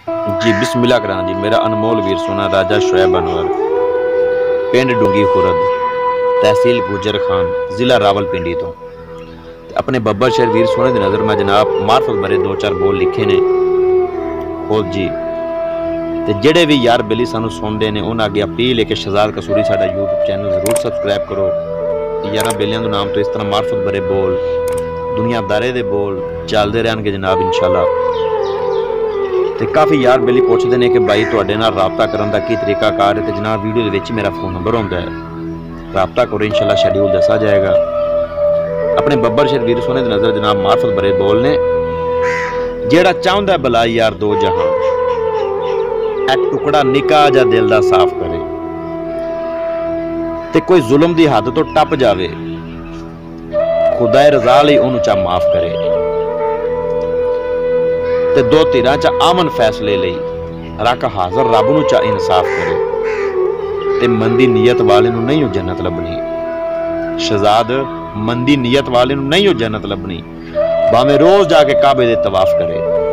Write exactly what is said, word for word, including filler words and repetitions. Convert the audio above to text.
जी बिस्मिल्लाह करा जी। मेरा अनमोल वीर सोना राजा शोएब अनवर, पिंड डूंगी खुरद, तहसील गुजर खान, जिला रावलपिंडी तो अपने बब्बर शहर वीर सोने की नज़र में जनाब मार्फत बारे दो चार बोल लिखे ने खुद जी। ते जेड़े भी यार बेली सानू सुनते हैं उन्हें अगे अपील है कि शहजाद कसूरी साडा यूट्यूब चैनल जरूर सबसक्राइब करो। यार बेलियां के नाम तो इस तरह मार्फत बारे बोल, दुनियादारे दे बोल चलते रहनगे जनाब इंशाल्लाह। तो काफ़ी यार बेली पुछते हैं कि भाई तुहाडे नाल राबता करने का की तरीकाकार है। तो जनाब वीडियो के मेरा फोन नंबर होंदा है, राबता करो इंशाल्लाह शेड्यूल दसा जाएगा। अपने बब्बर शहर वीर सोने की नज़र जनाब मार्फत बरे बोलने जेड़ा चाहता भला यार दो जहां एक टुकड़ा निका जा दिल दा साफ करे ते कोई जुल्म दी हद तो टप जावे खुदाए रजा लई ओनू चा माफ करे ते दो धिरां चा आमन फैसले लई रख हाजर रब नू चा इंसाफ करे ते मंदी नीयत वाले नू नहीं हो जन्नत लभनी। शहजाद मंदी नीयत वाले नू नहीं हो जन्नत लभनी, भावें रोज जाके काबे दे तवाफ करे।